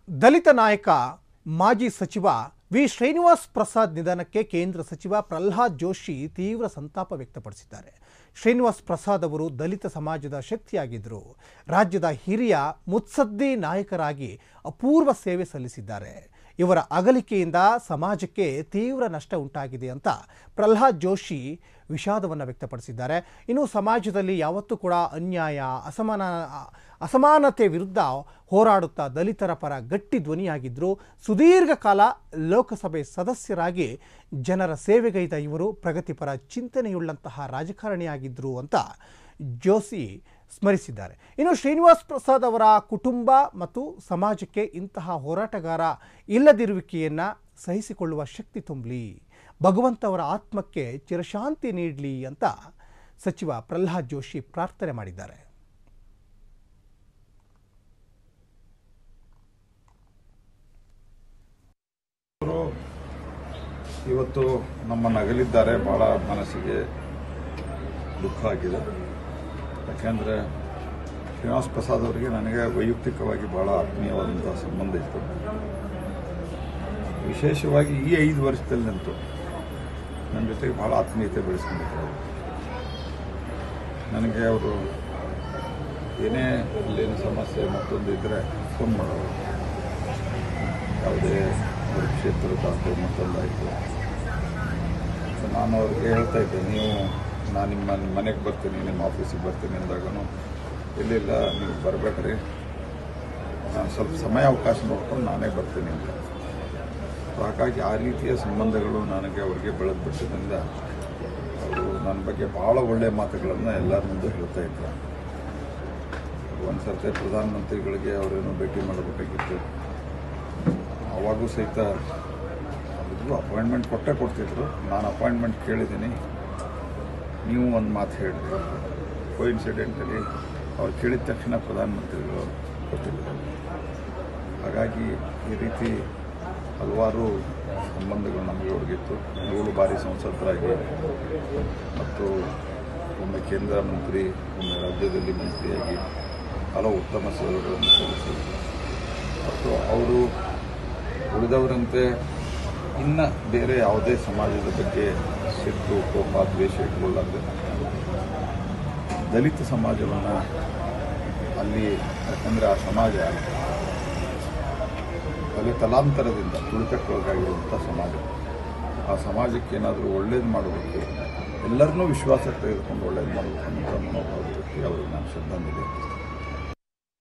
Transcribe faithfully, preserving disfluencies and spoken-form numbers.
ದಲಿತ ನಾಯಕ ಮಾಜಿ ಸಚಿವ ವಿ ಶ್ರೀನಿವಾಸ್ ಪ್ರಸಾದ್ ನಿಧನಕ್ಕೆ ಕೇಂದ್ರ ಸಚಿವ ಪ್ರಹ್ಲಾದ್ ಜೋಶಿ ತೀವ್ರ ಸಂತಾಪ ವ್ಯಕ್ತಪಡಿಸಿದ್ದಾರೆ. ಶ್ರೀನಿವಾಸ್ ಪ್ರಸಾದ್ ಅವರು ದಲಿತ ಸಮಾಜದ ಶಕ್ತಿಯಾಗಿದ್ದರು. ರಾಜ್ಯದ ಹಿರಿಯ ಮುತ್ಸದ್ದಿ ನಾಯಕರಾಗಿ ಅಪೂರ್ವ ಸೇವೆ ಸಲ್ಲಿಸಿದ್ದಾರೆ. ಇವರ ಅಗಲಿಕೆಯಿಂದ ಸಮಾಜಕ್ಕೆ ತೀವ್ರ ನಷ್ಟ ಉಂಟಾಗಿದೆ ಅಂತ ಪ್ರಹ್ಲಾದ್ ಜೋಶಿ ವಿಷಾದವನ್ನು ವ್ಯಕ್ತಪಡಿಸಿದ್ದಾರೆ. ಇನ್ನು ಸಮಾಜದಲ್ಲಿ ಯಾವತ್ತೂ ಕೂಡ ಅನ್ಯಾಯ, ಅಸಮಾನ ಅಸಮಾನತೆ ವಿರುದ್ಧ ಹೋರಾಡುತ್ತಾ ದಲಿತರ ಪರ ಗಟ್ಟಿ ಧ್ವನಿಯಾಗಿದ್ದರು. ಸುದೀರ್ಘ ಕಾಲ ಲೋಕಸಭೆ ಸದಸ್ಯರಾಗಿ ಜನರ ಸೇವೆಗೈದ ಇವರು ಪ್ರಗತಿಪರ ಚಿಂತನೆಯುಳ್ಳಂತಹ ರಾಜಕಾರಣಿಯಾಗಿದ್ದರು ಅಂತ ಜೋಶಿ ಸ್ಮರಿಸಿದ್ದಾರೆ. ಇನ್ನು ಶ್ರೀನಿವಾಸ್ ಪ್ರಸಾದ್ ಅವರ ಕುಟುಂಬ ಮತ್ತು ಸಮಾಜಕ್ಕೆ ಇಂತಹ ಹೋರಾಟಗಾರ ಇಲ್ಲದಿರುವಿಕೆಯನ್ನು ಸಹಿಸಿಕೊಳ್ಳುವ ಶಕ್ತಿ ತುಂಬಲಿ, ಭಗವಂತ ಅವರ ಆತ್ಮಕ್ಕೆ ಚಿರಶಾಂತಿ ನೀಡಲಿ ಅಂತ ಸಚಿವ ಪ್ರಹ್ಲಾದ್ ಜೋಶಿ ಪ್ರಾರ್ಥನೆ ಮಾಡಿದ್ದಾರೆ. ಇವತ್ತು ನಮ್ಮನ್ನು ಅಗಲಿದ್ದಾರೆ. ಭಾಳ ಮನಸ್ಸಿಗೆ ದುಃಖ ಆಗಿದೆ. ಯಾಕೆಂದರೆ ಶ್ರೀನಿವಾಸ್ ಪ್ರಸಾದ್ ಅವರಿಗೆ ನನಗೆ ವೈಯಕ್ತಿಕವಾಗಿ ಭಾಳ ಆತ್ಮೀಯವಾದಂಥ ಸಂಬಂಧ ಇತ್ತು. ವಿಶೇಷವಾಗಿ ಈ ಐದು ವರ್ಷದಲ್ಲಿ ನಿಂತು ನನ್ನ ಜೊತೆಗೆ ಭಾಳ ಆತ್ಮೀಯತೆ ಬೆಳೆಸ್ಕೊಂಡಿದ್ದಾರೆ. ನನಗೆ ಅವರು ಏನೇ ಅಲ್ಲೇನು ಸಮಸ್ಯೆ ಮತ್ತೊಂದು ಇದ್ದರೆ ಫೋನ್ ಮಾಡೋರು. ಯಾವುದೇ ಅವ್ರ ಕ್ಷೇತ್ರದಾಯಿತು ಮತ್ತೊಂದಾಯಿತು, ನಾನು ಅವ್ರಿಗೆ ಹೇಳ್ತಾ ಇದ್ದೆ, ನೀವು ನಾನು ನಿಮ್ಮ ನಿಮ್ಮ ಮನೆಗೆ ಬರ್ತೀನಿ, ನಿಮ್ಮ ಆಫೀಸಿಗೆ ಬರ್ತೀನಿ ಅಂದಾಗೂ ಇಲ್ಲಿಲ್ಲ, ನೀವು ಬರಬೇಕ್ರಿ, ನಾನು ಸ್ವಲ್ಪ ಸಮಯ ಅವಕಾಶ ನೋಡ್ಕೊಂಡು ನಾನೇ ಬರ್ತೀನಿ ಅಂತ. ಹಾಗಾಗಿ ಆ ರೀತಿಯ ಸಂಬಂಧಗಳು ನನಗೆ ಅವರಿಗೆ ಬೆಳೆದ್ಬಿಟ್ಟಿದ್ದರಿಂದ ಅವರು ನನ್ನ ಬಗ್ಗೆ ಭಾಳ ಒಳ್ಳೆಯ ಮಾತುಗಳನ್ನು ಎಲ್ಲರ ಮುಂದೆ ಹೇಳ್ತಾ ಇದ್ದರು. ಒಂದು ಸರ್ತಿ ಪ್ರಧಾನಮಂತ್ರಿಗಳಿಗೆ ಅವರೇನೋ ಭೇಟಿ ಮಾಡಬೇಕಾಗಿತ್ತು. ಅವಾಗೂ ಸಹಿತ ಇದು ಅಪಾಯಿಂಟ್ಮೆಂಟ್ ಕೊಟ್ಟೇ ಕೊಡ್ತಿದ್ರು. ನಾನು ಅಪಾಯಿಂಟ್ಮೆಂಟ್ ಕೇಳಿದ್ದೀನಿ, ನೀವು ಒಂದು ಮಾತು ಹೇಳಿದ್ರಿ. ಕೋಇನ್ಸಿಡೆಂಟಲಿ ಅವ್ರು ಕೇಳಿದ ತಕ್ಷಣ ಪ್ರಧಾನಮಂತ್ರಿಗಳು ಕೊಟ್ಟಿದ್ದರು. ಹಾಗಾಗಿ ಈ ರೀತಿ ಹಲವಾರು ಸಂಬಂಧಗಳು ನಮಗೆ ಅವ್ರಿಗಿತ್ತು. ಏಳು ಬಾರಿ ಸಂಸದರಾಗಿ ಮತ್ತು ಒಮ್ಮೆ ಕೇಂದ್ರ ಮಂತ್ರಿ, ಒಮ್ಮೆ ರಾಜ್ಯದಲ್ಲಿ ಮಂತ್ರಿಯಾಗಿ ಹಲವು ಉತ್ತಮ ಸೇವೆಗಳನ್ನು ಸಲ್ಲಿಸಿ ಮತ್ತು ಅವರು ಉಳಿದವರಂತೆ ಇನ್ನು ಬೇರೆ ಯಾವುದೇ ಸಮಾಜದ ಬಗ್ಗೆ ಸಿಟ್ಟು, ಕೋಪ, ದ್ವೇಷ ಇಟ್ಕೊಳ್ಳಾರ್ದೆ ದಲಿತ ಸಮಾಜವನ್ನು ಅಲ್ಲಿ, ಯಾಕಂದರೆ ಆ ಸಮಾಜ ತಲೆ ತಲಾಂತರದಿಂದ ತುಳಿತಕ್ಕೊಳಗಾಗಿರುವಂಥ ಸಮಾಜ. ಆ ಸಮಾಜಕ್ಕೆ ಏನಾದರೂ ಒಳ್ಳೇದು ಮಾಡಬೇಕು, ಎಲ್ಲರನ್ನೂ ವಿಶ್ವಾಸಕ್ಕೆ ತೆಗೆದುಕೊಂಡು ಒಳ್ಳೇದು ಮಾಡಬೇಕು ಅನ್ನೋ ಮನೋಭಾವಕ್ಕೆ ಅವ್ರಿಗೆ ನಾನು ಶ್ರದ್ಧಾಂಜಲಿ ಅರ್ಪಿಸ್ತೀನಿ.